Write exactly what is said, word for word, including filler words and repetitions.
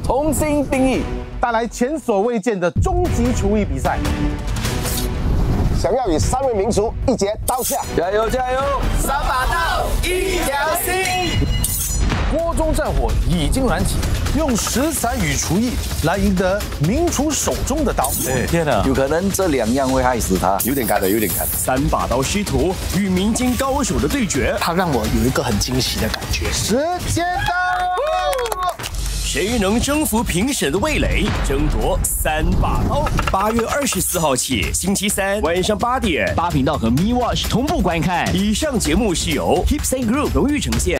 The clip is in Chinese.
重新定义， 带来前所未见的终极厨艺比赛。 想要与三位名厨一决高下， 加油加油！三把刀，一条心。锅中战火已经燃起，用食材与厨艺来赢得名厨手中的刀。 哎，天哪， 有可能这两样会害死他。 有点干的，有点干。 三把刀师徒与民间高手的对决， 它让我有一个很惊喜的感觉。 时间到了， 谁能征服评审的味蕾，争夺三把刀？八月二十四号起，星期三晚上八点，八频道和 Me Watch 同步观看。以上节目是由 Hipsy Group 荣誉呈现。